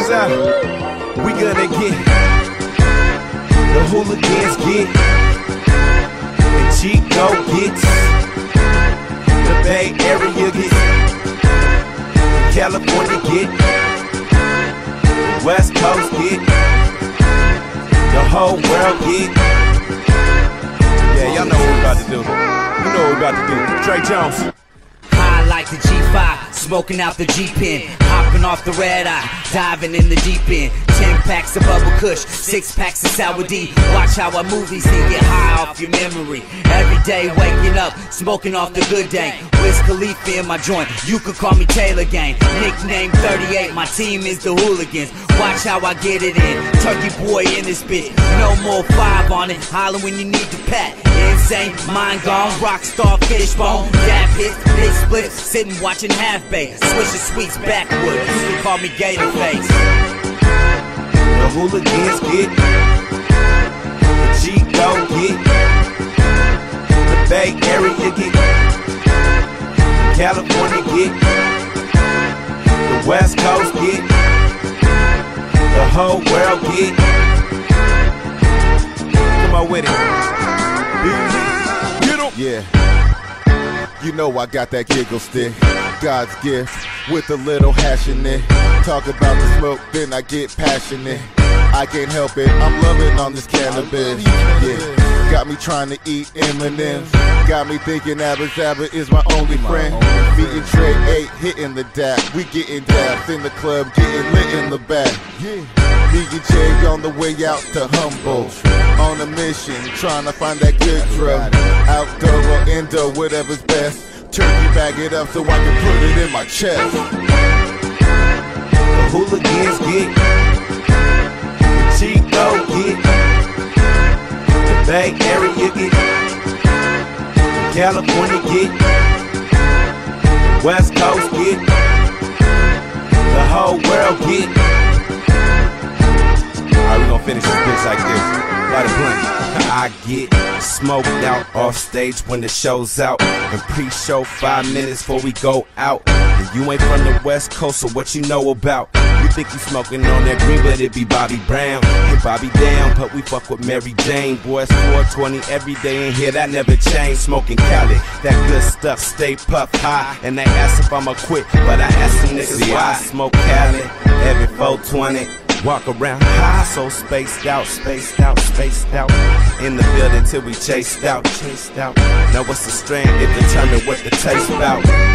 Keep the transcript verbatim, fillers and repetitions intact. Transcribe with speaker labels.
Speaker 1: goes out. We gonna get the hooligans get, the Chico gets, the Bay Area gets, California get, the West Coast get, the whole world get. Yeah, y'all know what we about to do. You know what we about to do. Trey Jones.
Speaker 2: High like the G five, smoking out the G-Pen, hopping off the red eye, diving in the deep end. Ten packs of bubble kush, six packs of sour D. Watch how I move these things, get high off your memory. Every day waking up, smoking off the good day. Wiz Khalifa in my joint, you could call me Taylor Gang. Nickname thirty-eight, my team is the Hooligans. Watch how I get it in, Turkey boy in this bitch. No more five on it, holler when you need the pat. Insane, mind gone, rockstar fishbone. Dab hits, big splits, sitting watching half bait. Swishing sweets backward, you can call me Gator Face.
Speaker 1: The hooligans get, the Chico get, the Bay Area get, California get, the West Coast get, the whole world get. Come on with it. Get 'em.
Speaker 3: Yeah, you know I got that giggle stick, God's gift with a little hash in it. Talk about the smoke, then I get passionate. I can't help it, I'm loving on this cannabis. Yeah, got me trying to eat M and M's. Got me thinking Abba Zabba is my only friend. Me and Trey eight hitting the dap. We getting dapped in the club, getting lit in the back. Me and Jay on the way out to Humboldt, on a mission, trying to find that good drug. Outdoor or indoor, whatever's best. Turkey bag it up so I can put it in my chest.
Speaker 1: The hooligans get, the Chico get, the Bay Area get, the California get, the West Coast get, the whole world get. Alright, we gonna finish this bitch like this. Light a blunt. I get smoked out off stage when the show's out, and pre-show five minutes before we go out. And you ain't from the West Coast, so what you know about? You think you smoking on that green, but it be Bobby Brown. Hit Bobby down, but we fuck with Mary Jane. Boys, four twenty every day in here, that never changed. Smoking Cali, that good stuff, stay puff high. And they ask if I'ma quit, but I ask them niggas why. I smoke Cali every four twenty. Walk around high, so spaced out, spaced out, spaced out. In the building till we chased out, chased out. Now what's the strand? It determine what the taste bout.